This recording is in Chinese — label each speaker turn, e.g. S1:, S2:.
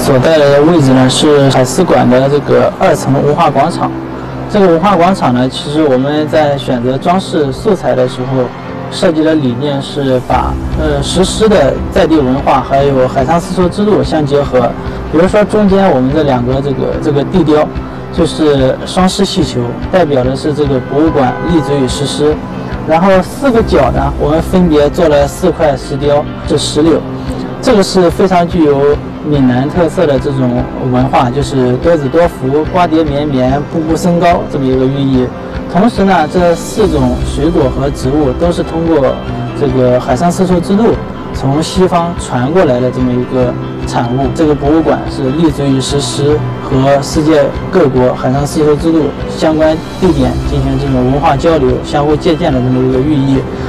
S1: 所在的位置呢是海事馆的这个2层文化广场。这个文化广场呢，其实我们在选择装饰素材的时候，设计的理念是把石狮的在地文化还有海上丝绸之路相结合。比如说中间我们这2个这个地雕，就是双狮气球，代表的是这个博物馆立足于石狮。然后4个角呢，我们分别做了4块石雕，是石榴。这个是非常具有闽南特色的这种文化，就是多子多福、瓜瓞绵绵、步步升高这么一个寓意。同时呢，这4种水果和植物都是通过这个海上丝绸之路从西方传过来的这么一个产物。这个博物馆是立足于石狮和世界各国海上丝绸之路相关地点进行这种文化交流、相互借鉴的这么一个寓意。